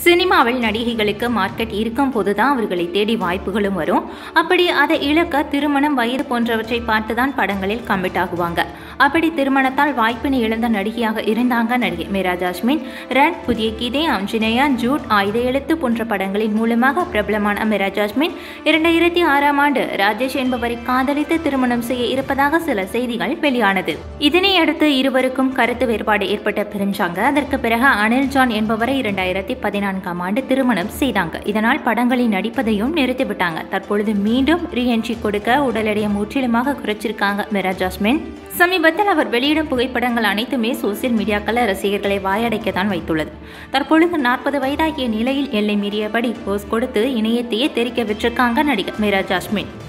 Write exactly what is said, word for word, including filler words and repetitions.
சினிமாவில் நடிகைகளுக்கு மார்க்கெட் இருக்கும் போதுதான் அவர்களை தேடி வாய்ப்புகளும் வரும். அப்படி அதை இழக்க திருமணம், வயது போன்றவற்றை பார்த்துதான் படங்களில் கமிட் ஆகுவாங்க. அப்படி திருமணத்தால் வாய்ப்பினை இழந்த நடிகையாக இருந்தாங்க நடிகை மீரா ஜாஸ்மின். ரன், புதிய கீதை, அஞ்சினேயா, ஜூட், ஆயுத எழுத்து போன்ற படங்களின் மூலமாக பிரபலமான மீரா ஜாஸ்மின் இரண்டாயிரத்தி ஆறாம் ஆண்டு ராஜேஷ் என்பவரை காதலித்து திருமணம் செய்ய இருப்பதாக சில செய்திகள் வெளியானது. இதனை அடுத்து இருவருக்கும் கருத்து வேறுபாடு ஏற்பட்ட பிரிஞ்சாங்க. அதற்கு பிறகு அனில் ஜான் என்பவரை இரண்டாயிரத்தி பதினான்காம் ஆண்டு திருமணம் செய்தாங்க. இதனால் படங்களில் நடிப்பதையும் நிறுத்திவிட்டாங்க. தற்பொழுது மீண்டும் ரீஎன்ட்ரி கொடுக்க உடல் எடையை முற்றிலுமாக குறைச்சிருக்காங்க மீரா ஜாஸ்மின். சமீபத்தில் அவர் வெளியிடும் புகைப்படங்கள் அனைத்துமே சோசியல் மீடியாக்கள் ரசிகர்களை வாயடைக்கத்தான் வைத்துள்ளது. தற்பொழுது நாற்பது வயதாகிய நிலையில் எல்லை மீறியபடி போஸ் கொடுத்து இணையத்தையே தெரிக்க விட்டிருக்காங்க நடிகர் மீரா ஜாஸ்மின்.